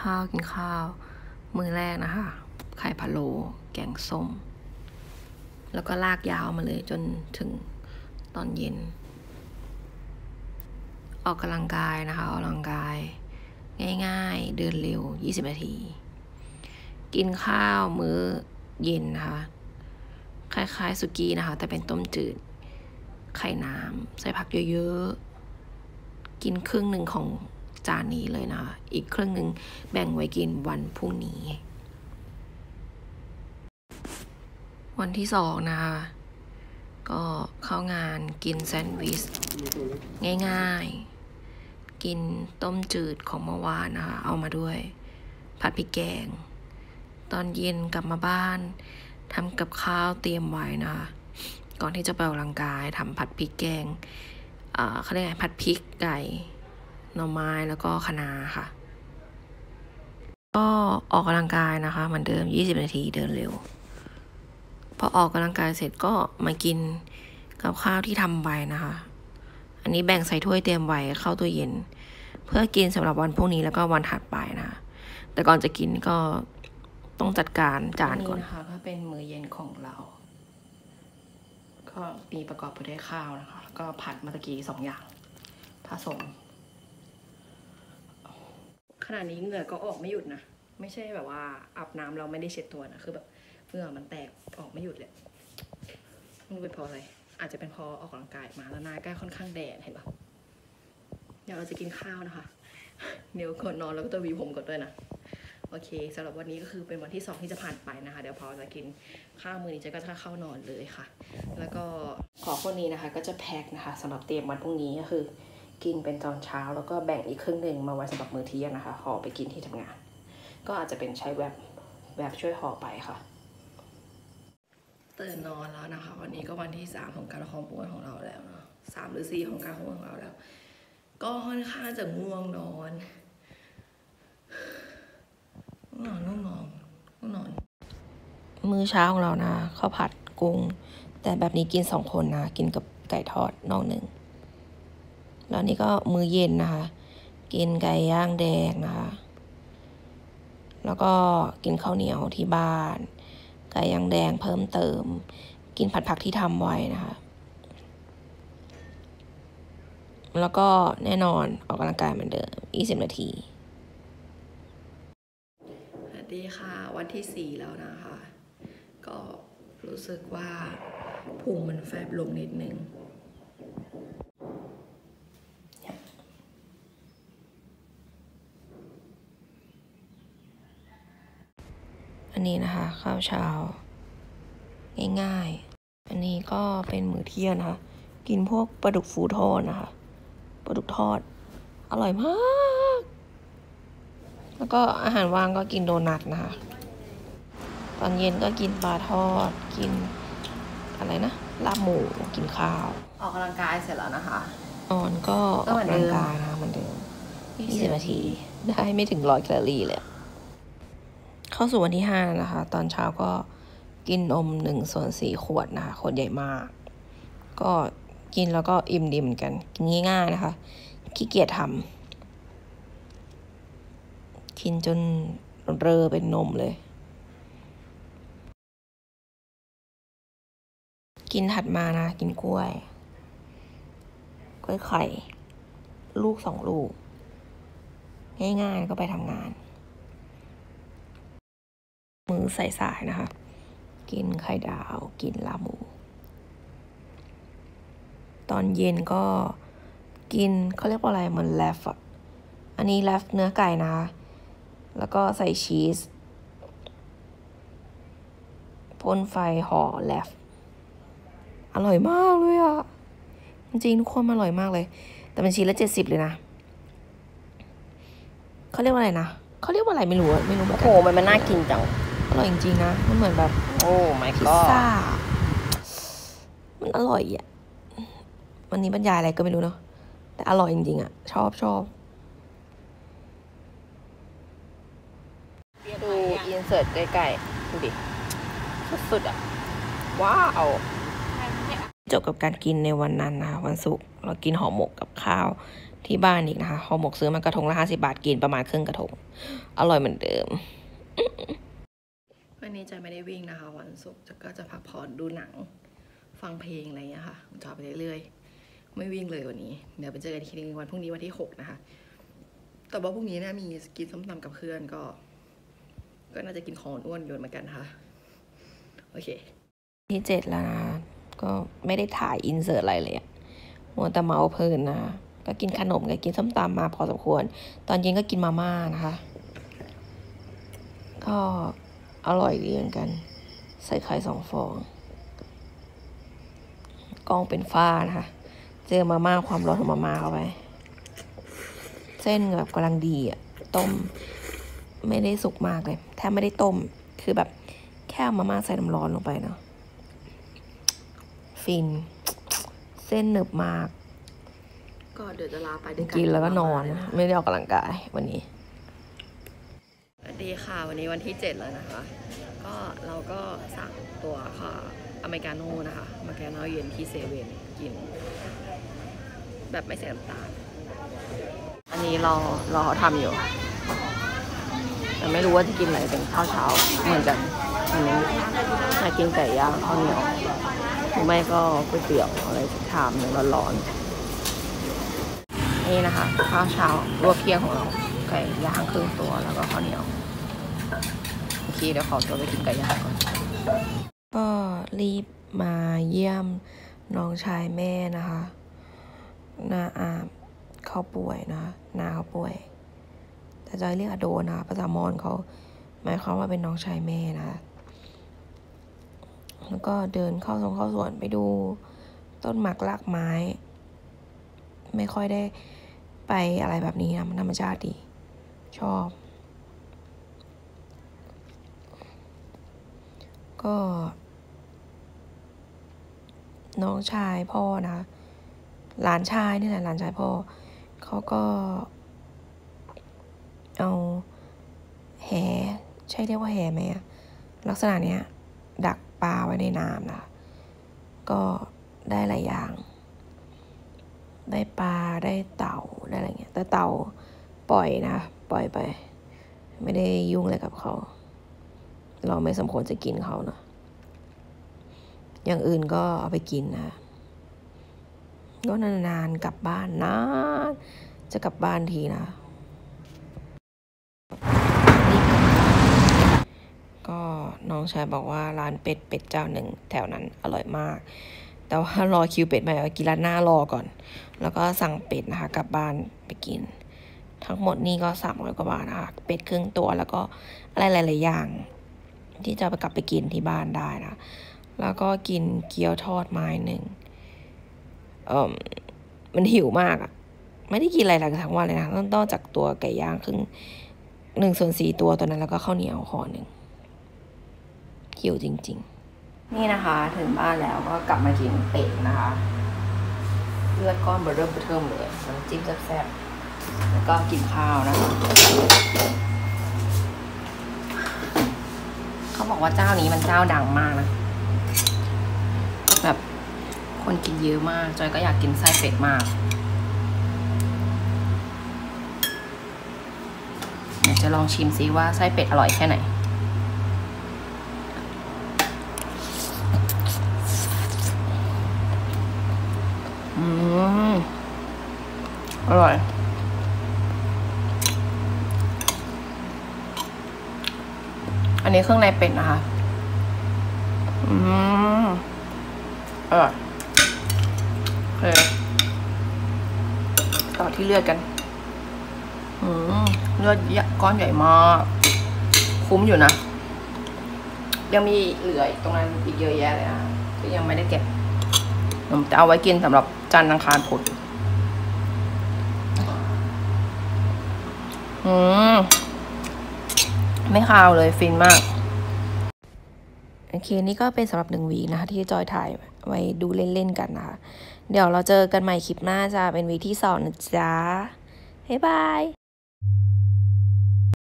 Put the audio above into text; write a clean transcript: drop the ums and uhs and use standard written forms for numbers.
ข้าวมื้อแรกนะคะไข่พะโล้แกงส้มแล้วก็ลากยาวมาเลยจนถึงตอนเย็นออกกำลังกายนะคะออกกำลังกายง่ายๆเดินเร็ว20 นาทีกินข้าวมื้อเย็นนะคะคล้ายๆสุกี้นะคะแต่เป็นต้มจืดไข่น้ำใส่ผักเยอะๆกินครึ่งหนึ่งของจานนี้เลยนะคะอีกครึ่งหนึ่งแบ่งไว้กินวันพรุ่งนี้วันที่2นะคะก็เข้างานกินแซนด์วิชง่ายๆกินต้มจืดของเมื่อวานนะคะเอามาด้วยผัดพริกแกงตอนเย็นกลับมาบ้านทำกับข้าวเตรียมไว้นะคะก่อนที่จะไปออกกำลังกายทำผัดพริกแกงเขาเรียกไงผัดพริกไก่หน่อไม้แล้วก็คะน้าค่ะก็ออกกำลังกายนะคะเหมือนเดิม20 นาทีเดินเร็วพอออกกำลังกายเสร็จก็มากินกับข้าวที่ทำไว้นะคะอันนี้แบ่งใส่ถ้วยเตรียมไว้เข้าตู้เย็นเพื่อกินสำหรับวันพรุ่งนี้แล้วก็วันถัดไปนะคะแต่ก่อนจะกินก็ต้องจัดการจานก่อนนะคะก็เป็นมื้อเย็นของเราก็มีประกอบไปด้วยข้าวนะคะก็ผัดเมื่อกี้2 อย่างผสมขณะนี้เหงื่อก็ออกไม่หยุดนะไม่ใช่แบบว่าอาบน้ำเราไม่ได้เช็ดตัวนะคือแบบเหงื่อมันแตกออกไม่หยุดเลยมันเป็นเพราะอะไรอาจจะเป็นเพราะออกกำลังกายมาแล้วหน้าก็ค่อนข้างแดดเห็นปะเดี๋ยวเราจะกินข้าวนะคะเดี๋ยวก่อนนอนแล้วก็จะหวีผมก่อนด้วยนะโอเคสำหรับวันนี้ก็คือเป็นวันที่2ที่จะผ่านไปนะคะเดี๋ยวพอจะกินข้าวมื้อนี้ก็จะเข้านอนเลยค่ะแล้วก็ของพวกนี้นะคะก็จะแพ็คนะคะสำหรับเตรียมวันพรุ่งนี้ก็คือกินเป็นตอนเช้าแล้วก็แบ่งอีกครึ่งหนึ่งมาไว้สำหรับมื้อเที่ยงนะคะห่อไปกินที่ทำงานก็อาจจะเป็นใช้แบบช่วยห่อไปค่ะตื่นนอนแล้วนะคะวันนี้ก็วันที่3ของการคองป่วยของเราแล้วเนาะ3 หรือ 4ของการคองของเราแล้วก็ค่อนข้างจะง่วงนอนมื้อเช้าของเรานะข้าวผัดกุ้งแต่แบบนี้กิน2 คนนะกินกับไก่ทอดน่องหนึ่งแล้วนี่ก็มื้อเย็นนะคะกินไก่ย่างแดงนะคะแล้วก็กินข้าวเหนียวที่บ้านไก่ย่างแดงเพิ่มเติมกินผัดผักที่ทำไว้นะคะแล้วก็แน่นอนออกกำลังกายเหมือนเดิม20 นาทีสวัสดีค่ะวันที่4แล้วนะคะก็รู้สึกว่าพุงมันแฟบลงนิดนึงอันนี้นะคะข้าวเช้าง่ายๆอันนี้ก็เป็นมื้อเที่ยงนะคะกินพวกปลาดุกฟูทอดนะคะปลาดุกทอดอร่อยมากแล้วก็อาหารว่างก็กินโดนัทนะคะตอนเย็นก็กินปลาทอดกินอะไรนะลาบหมูกินข้าวออกกำลังกายเสร็จแล้วนะคะนอนก็ออกกำลังกายนะคะเหมือนเดิม20 นาทีได้ไม่ถึง100 แคลอรี่เลยเข้าสู่วันที่5นะคะตอนเช้าก็กินนม1/4 ขวดนะคะขวดใหญ่มากก็กินแล้วก็อิ่มดีเหมือนกันกินง่ายๆนะคะขี้เกียจทำกินจนเรอเป็นนมเลยกินถัดมานะกินกล้วยไข่ลูก2 ลูกง่ายๆก็ไปทำงานมื้อสายๆนะคะกินไข่ดาวกินลาบหมูตอนเย็นก็กินเขาเรียกว่าอะไรเหมือนแลฟอ่ะอันนี้แลฟเนื้อไก่นะคะแล้วก็ใส่ชีสพ่นไฟห่อแลฟอร่อยมากเลยอ่ะจริงๆทุกคนอร่อยมากเลยแต่เป็นชิ้นละ70เลยนะเขาเรียกว่าอะไรนะเขาเรียกว่าอะไรไม่รู้แบบโอ้มันน่ากินจังอร่อยจริงๆนะมันเหมือนแบบโอ้ my god พิซซ่ามันอร่อยอ่ะวันนี้บรรยายอะไรก็ไม่รู้เนาะแต่อร่อยจริงๆอ่ะชอบดูอินเสิร์ตใกล้ๆดูดิสุดๆอ่ะว้าวจบกับการกินในวันนั้นนะคะวันศุกร์เรากินห่อหมกกับข้าวที่บ้านอีกนะคะห่อหมกซื้อมากระทงละ50 บาทกินประมาณครึ่งกระทงอร่อยเหมือนเดิมวันนี้จะไม่ได้วิ่งนะคะวันศุกร์ก็จะพักผ่อนดูหนังฟังเพลงอะไรอย่างเงี้ยค่ะจอไปเรื่อยๆไม่วิ่งเลยวันนี้เดี๋ยวไปเจอกันอีกทีนึงวันพรุ่งนี้วันที่6นะคะแต่ว่าพรุ่งนี้เนี่ยมีกินส้มตำกับเพื่อนก็น่าจะกินของอ้วนโยนเหมือนกันค่ะโอเคที่7แล้วนะก็ไม่ได้ถ่ายอินเสิร์ตอะไรเลยมัวแต่เมาเพลินนะก็กินขนมกับกินส้มตำมาพอสมควรตอนเย็นก็กินมาม่านะคะก็อร่อยดีเหมือนกันใส่ไข่2 ฟองกองเป็นฝ้านะคะเจอมาม่าความร้อนของมาม่าเข้าไปเส้นแบบกำลังดีต้มไม่ได้สุกมากเลยแทบไม่ได้ต้มคือแบบแค่มาม่าใส่น้ำร้อนลงไปเนาะฟินเส้นหนึบมากก็เดี๋ยวจะลาไปด้วยกันกินแล้วก็นอนไม่ได้ออกกำลังกายวันนี้สวัสดีค่ะวันนี้วันที่7แล้วนะคะก็เราก็สั่งตัวค่ะอเมริกาโน่นะคะอเมริกาโน่เย็นที่เซเว่นกินแบบไม่ใส่น้ำตาลอันนี้เราเขาทำอยู่แต่ไม่รู้ว่าจะกินอะไรเป็นข้าวเช้าเหมือนกันอันนี้อยากกินไก่ย่างข้าวเหนียวหรือไม่ก็ก๋วยเตี๋ยวอะไรสักชามหนึ่งร้อนๆนี่นะคะข้าวเช้าลวกเที่ยงของเราไก่ย่างครึ่งตัวแล้วก็ข้าวเหนียวโอเคเดี๋ยวขอตัวไปกินไก่ย่างก่อนก็รีบมาเยี่ยมน้องชายแม่นะคะนาอาเขาป่วยนะนาเขาป่วยแต่จอยเรียกอโดนะภาษามอญเขาหมายความว่าเป็นน้องชายแม่นะคะแล้วก็เดินเข้าสวนไปดูต้นหมากรากไม้ไม่ค่อยได้ไปอะไรแบบนี้นะมันธรรมชาติดีชอบก็น้องชายพ่อนะหลานชายนี่แหละหลานชายพ่อเขาก็เอาแหใช่เรียกว่าแหไหมลักษณะเนี้ยดักปลาไว้ในน้ำนะก็ได้หลายอย่างได้ปลาได้เต่าได้อะไรเงี้ยแต่เต่าปล่อยนะปล่อยไปไม่ได้ยุ่งอะไรกับเขาเราไม่สมควรจะกินเขานะอย่างอื่นก็เอาไปกินนะก็นานๆกลับบ้านนะจะกลับบ้านทีนะก็น้องชายบอกว่าร้านเป็ดเจ้าหนึ่งแถวนั้นอร่อยมากแต่ว่ารอคิวเป็ดไม่เอากินร้านหน้ารอก่อนแล้วก็สั่งเป็ดนะคะกลับบ้านไปกินทั้งหมดนี่ก็300 กว่าบาทนะคะเป็ดครึ่งตัวแล้วก็อะไรหลายๆอย่างที่จะไปกลับไปกินที่บ้านได้นะแล้วก็กินเกี๊ยวทอดไม้หนึ่งมันหิวมากไม่ได้กินอะไรหลังทั้งวันเลยนะนอกจากตัวไก่ย่างครึ่ง1/4ตัวนั้นแล้วก็ข้าวเหนียวห่อหนึ่งหิวจริงๆนี่นะคะถึงบ้านแล้วก็กลับมากินเป็ดนะคะเลือดก้อนเบอร์เริ่มเลยน้ำจิ้มแซ่บๆแล้วก็กินข้าวนะคะเขาบอกว่าเจ้านี้มันเจ้าดังมากนะแบบคนกินเยอะมากจอยก็อยากกินไส้เป็ดมากเดี๋ยวจะลองชิมซิว่าไส้เป็ดอร่อยแค่ไหนอร่อยอันนี้เครื่องในเป็ดนะคะอร่อยโอเคต่อที่เลือดกันเลือดก้อนใหญ่มากคุ้มอยู่นะยังมีเหลือตรงนั้นอีกเยอะแยะเลยนะที่ยังไม่ได้เก็บผมจะเอาไว้กินสำหรับจันทร์อังคารพุธไม่คาวเลยฟินมากโอเคนี่ก็เป็นสำหรับ1 วีคนะคะที่จอยถ่ายไว้ดูเล่นๆกันนะคะเดี๋ยวเราเจอกันใหม่คลิปหน้าจะเป็นวีคที่2นะจ๊ะบ๊ายบาย